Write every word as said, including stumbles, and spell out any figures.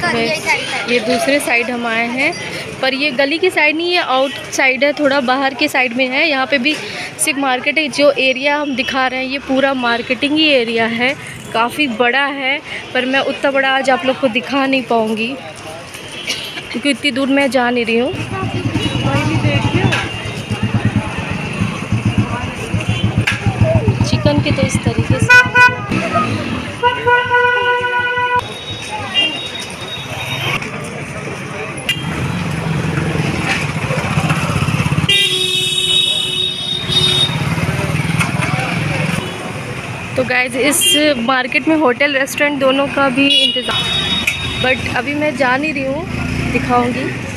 में ये दूसरे साइड हम आए हैं, पर ये गली की साइड नहीं है, आउट साइड है, थोड़ा बाहर के साइड में है। यहाँ पे भी सिर्फ मार्केट है। जो एरिया हम दिखा रहे हैं ये पूरा मार्केटिंग ही एरिया है, काफ़ी बड़ा है, पर मैं उतना बड़ा आज आप लोग को दिखा नहीं पाऊँगी क्योंकि इतनी दूर मैं जा नहीं रही हूँ। चिकन के तो इस तरीके से तो गाइज इस मार्केट में होटल रेस्टोरेंट दोनों का भी इंतज़ाम, बट अभी मैं जा नहीं रही हूँ, दिखाऊंगी।